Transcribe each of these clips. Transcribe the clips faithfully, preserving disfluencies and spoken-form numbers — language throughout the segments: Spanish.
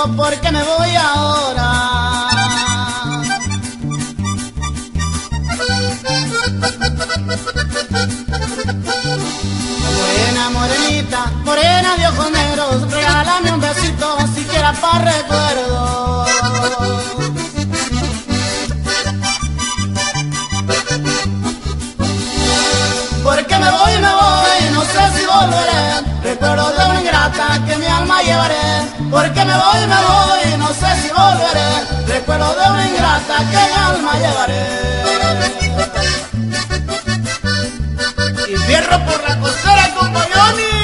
¿por qué me voy ahora? Morena, morenita, morena de ojos negros, regálame un besito, siquiera para recuerdo. ¿Por qué me voy, me voy? No sé si volveré. Recuerdo de una ingrata que mi alma llevaré. ¿Por qué me voy, me voy? No sé si volveré. Recuerdo de una ingrata que mi alma llevaré. Y fierro por la costera con Bayoni.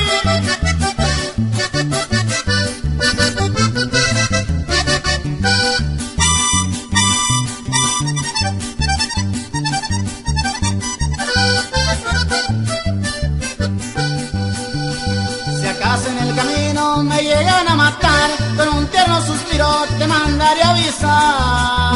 Si acaso en el camino me llegan a matar, con un tierno suspiro te mandaré a avisar.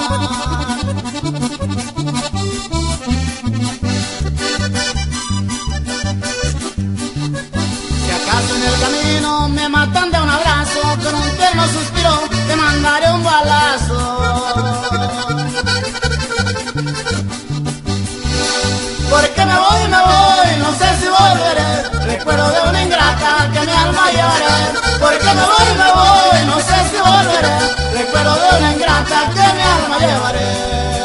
Si acaso en el camino me matan de un abrazo, con un tierno suspiro te mandaré un balazo. ¿Por qué me voy, me voy? No sé si volveré. Recuerdo de una ingrata que mi alma llevaré. ¿Por qué me voy, me voy? No sé si volveré. Recuerdo de una ingrata que mi alma llevaré.